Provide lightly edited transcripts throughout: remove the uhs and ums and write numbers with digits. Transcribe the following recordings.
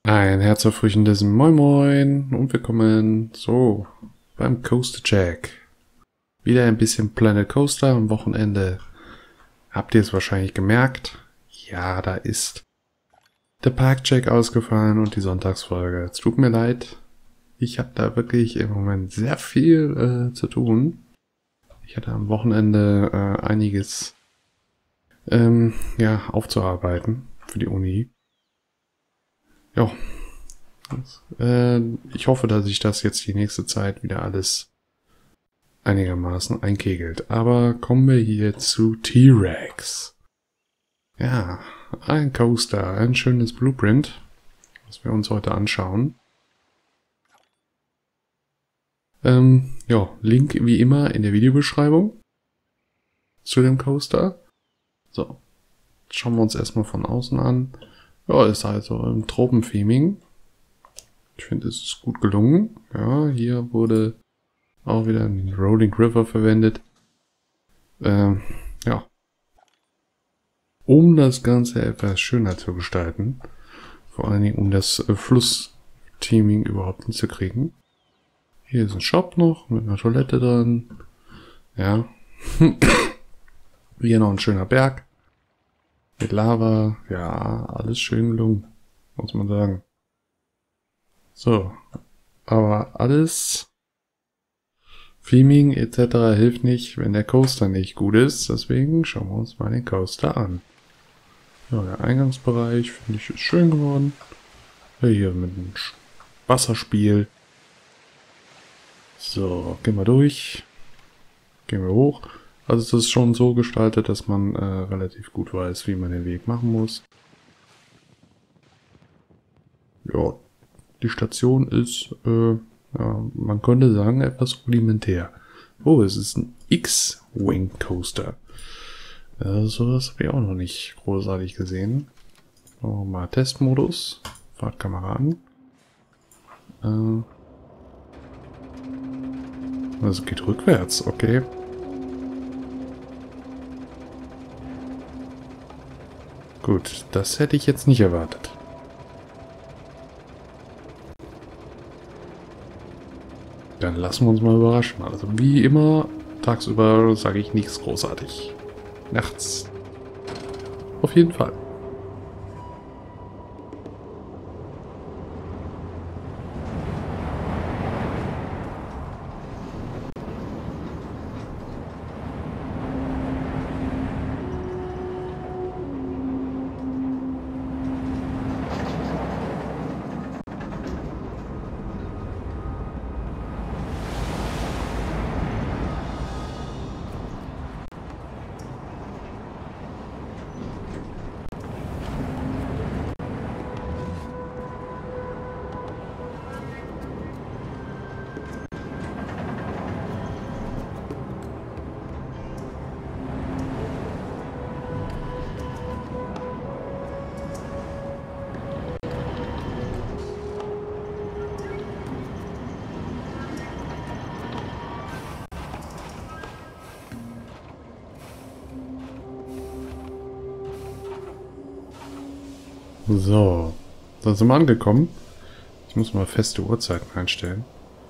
Ein herzerfrischendes Moin Moin und willkommen beim Coaster Check. Wieder ein bisschen Planet Coaster am Wochenende. Habt ihr es wahrscheinlich gemerkt? Ja, da ist der Parkcheck ausgefallen und die Sonntagsfolge. Es tut mir leid. Ich habe da wirklich im Moment sehr viel zu tun. Ich hatte am Wochenende einiges aufzuarbeiten für die Uni. Ja. Ich hoffe, dass sich das jetzt die nächste Zeit wieder alles einigermaßen einkegelt. Aber kommen wir hier zu T-Rex. Ja, ein Coaster, ein schönes Blueprint, was wir uns heute anschauen. Link wie immer in der Videobeschreibung zu dem Coaster. So, schauen wir uns erstmal von außen an. Ja, ist also im Tropentheming. Ich finde, es ist gut gelungen. Ja, hier wurde auch wieder ein Rolling River verwendet. Um das Ganze etwas schöner zu gestalten. Vor allen Dingen, um das Flusstheming überhaupt hinzukriegen. Hier ist ein Shop noch mit einer Toilette dran. Ja. Hier noch ein schöner Berg. Mit Lava. Ja, alles schön gelungen, muss man sagen. So, aber alles Theming etc. hilft nicht, wenn der Coaster nicht gut ist. Deswegen schauen wir uns mal den Coaster an. Ja, der Eingangsbereich finde ich ist schön geworden. Ja, hier mit dem Wasserspiel. So, gehen wir durch. Gehen wir hoch. Also es ist schon so gestaltet, dass man relativ gut weiß, wie man den Weg machen muss. Ja. Die Station ist, man könnte sagen, etwas rudimentär. Oh, es ist ein X-Wing Coaster. Sowas habe ich auch noch nicht großartig gesehen. Mal Testmodus. Fahrtkamera an. Also geht rückwärts, okay. Gut, das hätte ich jetzt nicht erwartet. Dann lassen wir uns mal überraschen. Also wie immer, tagsüber sage ich nichts großartig. Nachts auf jeden Fall. So, da sind wir angekommen. Ich muss mal feste Uhrzeiten einstellen.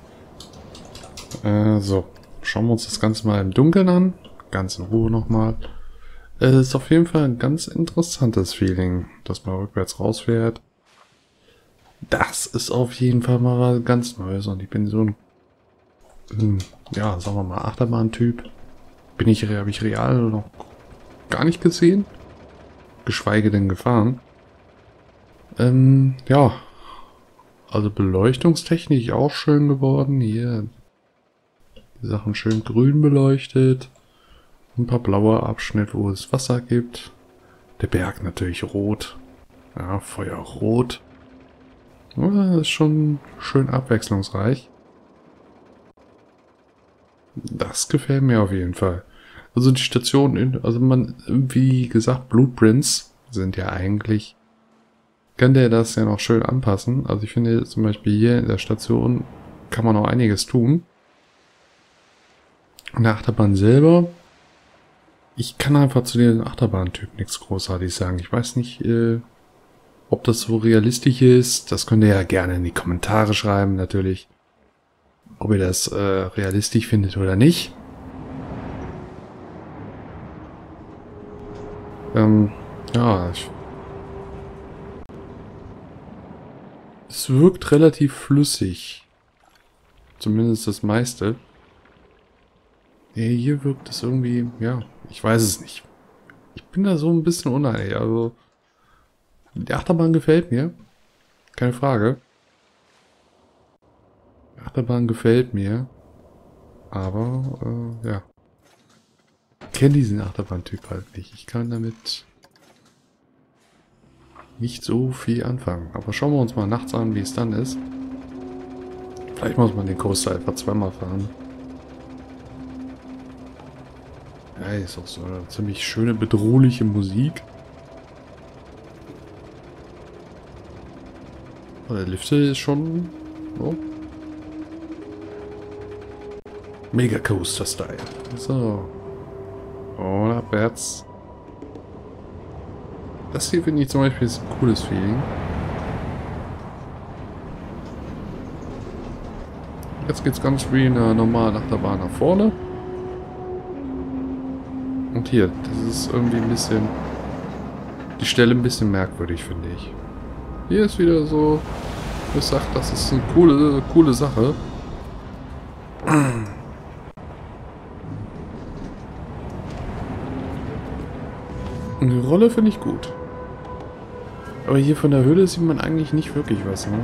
So, schauen wir uns das Ganze mal im Dunkeln an. Ganz in Ruhe nochmal. Es ist auf jeden Fall ein ganz interessantes Feeling, dass man rückwärts rausfährt. Das ist auf jeden Fall mal was ganz Neues und ich bin so ein, sagen wir mal, Achterbahn-Typ. Habe ich real noch gar nicht gesehen. Geschweige denn gefahren. Also beleuchtungstechnisch auch schön geworden. Hier die Sachen schön grün beleuchtet. Ein paar blaue Abschnitte, wo es Wasser gibt. Der Berg natürlich rot. Ja, Feuerrot. Ja, das ist schon schön abwechslungsreich. Das gefällt mir auf jeden Fall. Also die Station, wie gesagt, Blueprints sind ja eigentlich, kann der das ja noch schön anpassen. Also ich finde zum Beispiel hier in der Station kann man noch einiges tun. In der Achterbahn selber, ich kann einfach zu den Achterbahntyp nichts großartig sagen. Ich weiß nicht, Ob das so realistisch ist, das könnt ihr ja gerne in die Kommentare schreiben, natürlich. Ob ihr das realistisch findet oder nicht. Ja, es wirkt relativ flüssig. Zumindest das meiste. Hier wirkt es irgendwie, ja, ich weiß es nicht. Ich bin da so ein bisschen uneinig. Also, die Achterbahn gefällt mir. Keine Frage. Die Achterbahn gefällt mir. Aber, ja. Ich kenne diesen Achterbahn-Typ halt nicht. Ich kann damit nicht so viel anfangen. Aber schauen wir uns mal nachts an, wie es dann ist. Vielleicht muss man den Coaster einfach zweimal fahren. Ja, ist auch so eine ziemlich schöne, bedrohliche Musik. Oh, der Lifte ist schon... Oh. Mega Coaster-Style. So. Und abwärts. Das hier finde ich zum Beispiel ist ein cooles Feeling. Jetzt geht es ganz wie in einer normalen Achterbahn nach vorne. Und hier, das ist irgendwie ein bisschen... Die Stelle ein bisschen merkwürdig, finde ich. Hier ist wieder so... Ich sag, das ist eine coole Sache. Eine Rolle finde ich gut. Aber hier von der Höhle sieht man eigentlich nicht wirklich was, ne?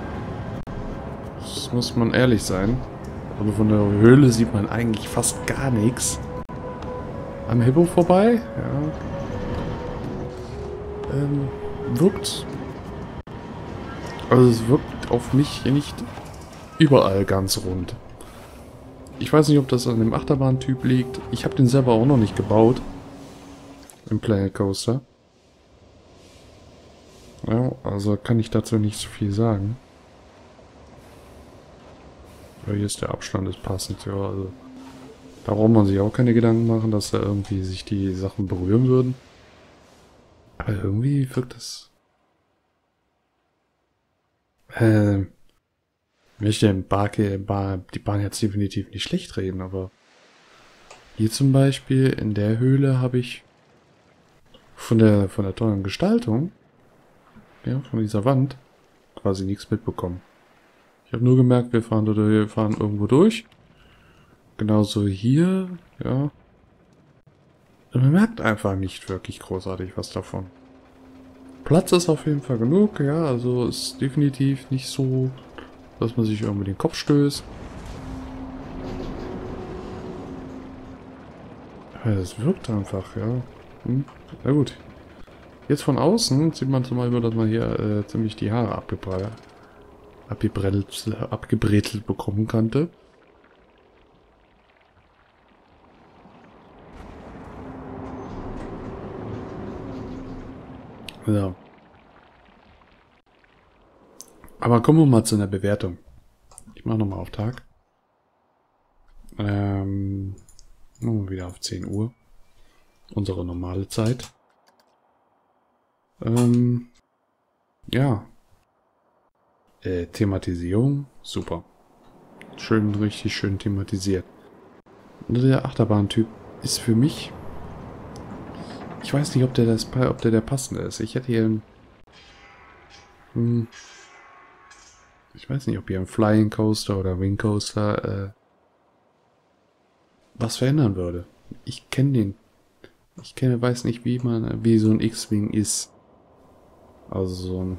Das muss man ehrlich sein. Also von der Höhle sieht man eigentlich fast gar nichts. Am Hippo vorbei? Ja. Wirkt... Also es wirkt auf mich nicht überall ganz rund. Ich weiß nicht, ob das an dem Achterbahn-Typ liegt. Ich habe den selber auch noch nicht gebaut. Im Planet Coaster. Ja, also kann ich dazu nicht so viel sagen. Ja, hier ist der Abstand, ist passend. Ja, also da braucht man sich auch keine Gedanken machen, dass da irgendwie sich die Sachen berühren würden. Aber irgendwie wirkt das... Ich möchte die Bahn jetzt definitiv nicht schlecht reden, aber hier zum Beispiel in der Höhle habe ich von der tollen Gestaltung, ja, von dieser Wand, quasi nichts mitbekommen. Ich habe nur gemerkt, wir fahren irgendwo durch. Genauso hier, ja. Und man merkt einfach nicht wirklich großartig was davon. Platz ist auf jeden Fall genug, ja, also ist definitiv nicht so, dass man sich irgendwie den Kopf stößt. Ja, das wirkt einfach, ja. Na gut. Jetzt von außen sieht man zum Beispiel, dass man hier ziemlich die Haare abgebretelt bekommen konnte. Ja. Aber kommen wir mal zu einer Bewertung. Ich mache nochmal auf Tag. Wieder auf 10 Uhr. Unsere normale Zeit. Ja. Thematisierung, super. Richtig schön thematisiert. Und der Achterbahn-Typ ist für mich... Ich weiß nicht, ob der passende ist. Ich hätte hier ich weiß nicht, ob hier ein Flying Coaster oder Wing Coaster was verändern würde. Ich weiß nicht, wie so ein X-Wing ist. Also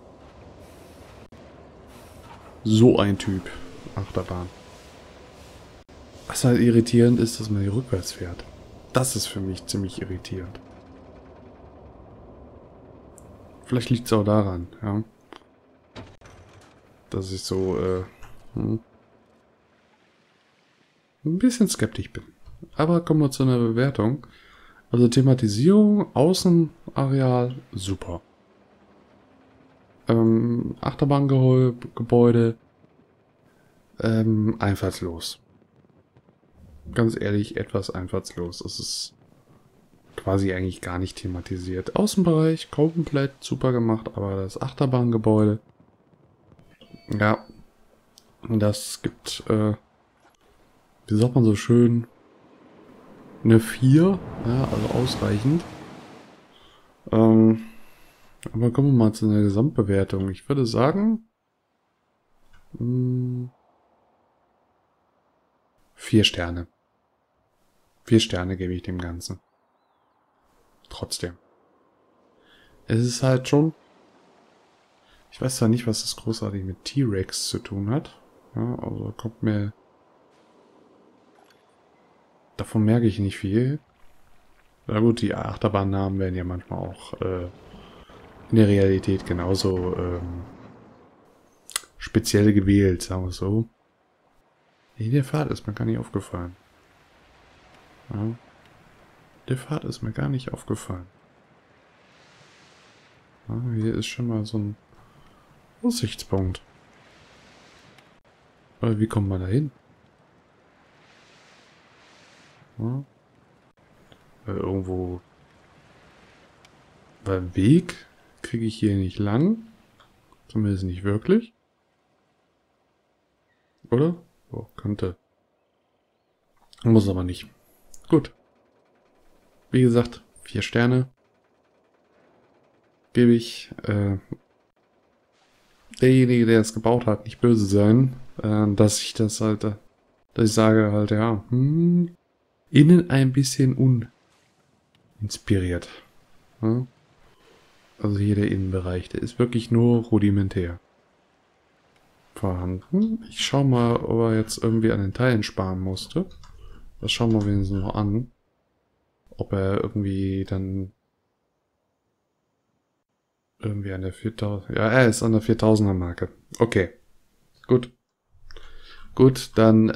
so ein Typ Achterbahn. Was halt irritierend ist, dass man hier rückwärts fährt. Das ist für mich ziemlich irritierend. Vielleicht liegt es auch daran, ja. Dass ich so ein bisschen skeptisch bin. Aber kommen wir zu einer Bewertung. Also Thematisierung, Außenareal, super. Achterbahngebäude, einfallslos. Ganz ehrlich, etwas einfallslos. Es ist quasi eigentlich gar nicht thematisiert. Außenbereich komplett super gemacht, aber das Achterbahngebäude, ja, das gibt, wie sagt man so schön, eine 4, ja, also ausreichend. Aber kommen wir mal zu einer Gesamtbewertung. Ich würde sagen, 4 Sterne. 4 Sterne gebe ich dem Ganzen. Trotzdem. Es ist halt schon... Ich weiß zwar nicht, was das großartig mit T-Rex zu tun hat. Ja, also kommt mir... Davon merke ich nicht viel. Na gut, die Achterbahnnamen werden ja manchmal auch in der Realität genauso speziell gewählt, sagen wir es so. Nee, der Pfad ist mir gar nicht aufgefallen. Ja. Der Pfad ist mir gar nicht aufgefallen. Ja, hier ist schon mal so ein Aussichtspunkt. Aber wie kommt man da hin? Ja. Irgendwo... Beim Weg kriege ich hier nicht lang. Zumindest nicht wirklich. Oder? Oh, könnte. Muss aber nicht. Gut. Wie gesagt, 4 Sterne. Gebe ich. Derjenige, der es gebaut hat, nicht böse sein. Dass ich das halt... dass ich sage halt, ja, innen ein bisschen uninspiriert. Ja? Also hier der Innenbereich, der ist wirklich nur rudimentär vorhanden. Ich schau mal, ob er jetzt irgendwie an den Teilen sparen musste. Das schauen wir wenigstens noch an. Ob er irgendwie dann... Irgendwie an der 4000... Ja, er ist an der 4000er Marke. Okay. Gut. Gut, dann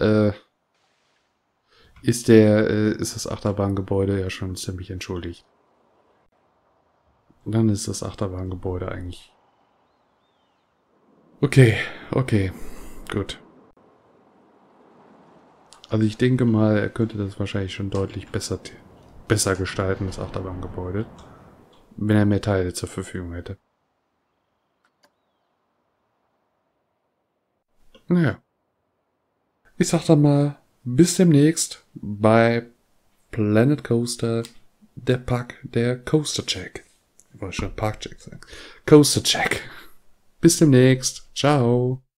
ist das Achterbahngebäude ja schon ziemlich entschuldigt. Und dann ist das Achterbahngebäude eigentlich... Okay, okay, gut. Also ich denke mal, er könnte das wahrscheinlich schon deutlich besser gestalten, das Achterbahngebäude. Wenn er mehr Teile zur Verfügung hätte. Naja. Ich sag dann mal, bis demnächst bei Planet Coaster, der Coaster Check. Ich wollte schon Park Check sagen. Coaster Check. Bis demnächst. Ciao.